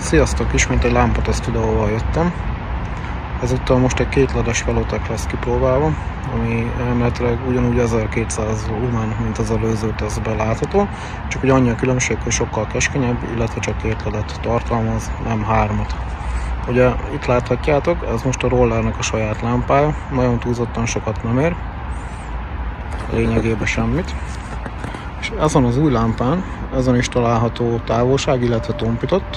Sziasztok! Ismét egy lámpateszt videóval jöttem. Ezúttal most egy 2 ledes Velotec lesz kipróbálva, ami elméletileg ugyanúgy 1200 lumen, mint az előző tesztben látható, csak hogy annyi a különbség, hogy sokkal keskenyebb, illetve csak 2 ledet tartalmaz, nem 3-at. Ugye itt láthatjátok, ez most a rollernek a saját lámpája, nagyon túlzottan sokat nem ér, lényegében semmit. És ezen az új lámpán, ezen is található távolság, illetve tompított.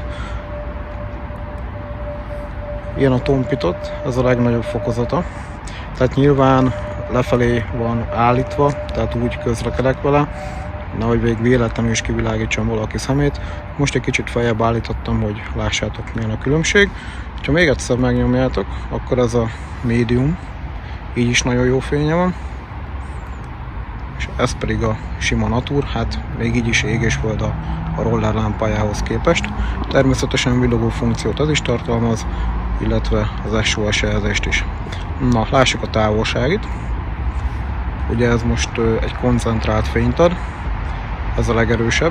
Ilyen a tompított, ez a legnagyobb fokozata. Tehát nyilván lefelé van állítva, tehát úgy közlekedek vele, nehogy még véletlenül is kivilágítsam valaki szemét. Most egy kicsit feljebb állítottam, hogy lássátok, milyen a különbség. Ha még egyszer megnyomjátok, akkor ez a médium, így is nagyon jó fénye van. És ez pedig a sima natur, hát még így is ég és föld a roller lámpájához képest. Természetesen villogó funkciót ez is tartalmaz, illetve az SOS jelzést is. Na, lássuk a távolságit. Ugye ez most egy koncentrált fényt ad, ez a legerősebb.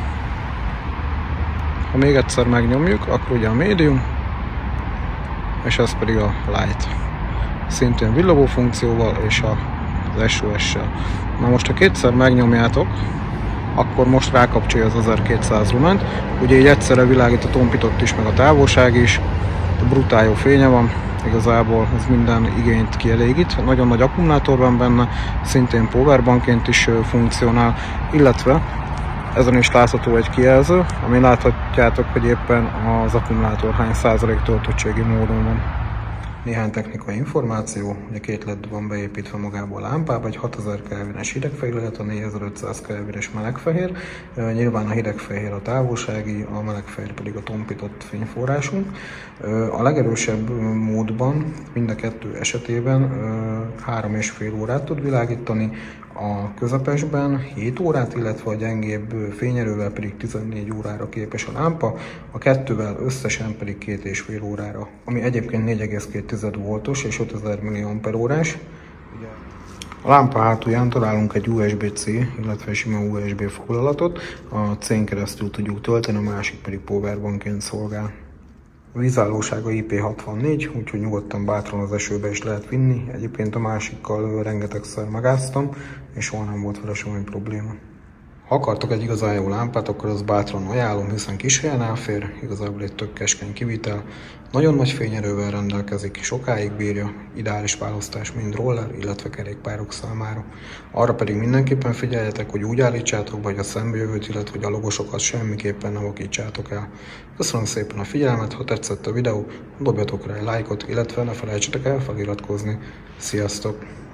Ha még egyszer megnyomjuk, akkor ugye a médium, és ez pedig a light. Szintén villogó funkcióval és az SOS-sel. Na most, ha kétszer megnyomjátok, akkor most rákapcsolja az 1200 lument. Ugye így egyszerre világít a tompított is, meg a távolság is. Brutál jó fénye van, igazából ez minden igényt kielégít. Nagyon nagy akkumulátor van benne, szintén powerbankként is funkcionál, illetve ezen is látható egy kijelző, ami láthatjátok, hogy éppen az akkumulátor hány százalék töltöttségi módon van. Néhány technikai információ, ugye 2 LED van beépítve magába a lámpába, egy 6000 Kelvines hidegfehér, illetve 4500 Kelvines melegfehér. Nyilván a hidegfehér a távolsági, a melegfehér pedig a tompított fényforrásunk. A legerősebb módban mind a 2 esetében 3,5 órát tud világítani, a közepesben 7 órát, illetve a gyengébb fényerővel pedig 14 órára képes a lámpa, a 2-vel összesen pedig 2,5 órára, ami egyébként 4,2 voltos és 5000 mAh. A lámpa hátulján találunk egy USB-C, illetve sima USB foglalatot, a C-n keresztül tudjuk tölteni, a másik pedig powerbankként szolgál. A vízállósága IP64, úgyhogy nyugodtan bátran az esőbe is lehet vinni. Egyébként a másikkal rengetegszer megáztam, és soha nem volt vele semmi probléma. Ha akartok egy igazán jó lámpát, akkor azt bátran ajánlom, hiszen kis helyen elfér, igazából egy tök keskeny kivitel. Nagyon nagy fényerővel rendelkezik, sokáig bírja, ideális választás mind roller, illetve kerékpárok számára. Arra pedig mindenképpen figyeljetek, hogy úgy állítsátok be, hogy a szembejövőt, illetve gyalogosokat semmiképpen ne vakítsátok el. Köszönöm szépen a figyelmet, ha tetszett a videó, dobjatok rá egy lájkot, illetve ne felejtsetek el feliratkozni. Sziasztok!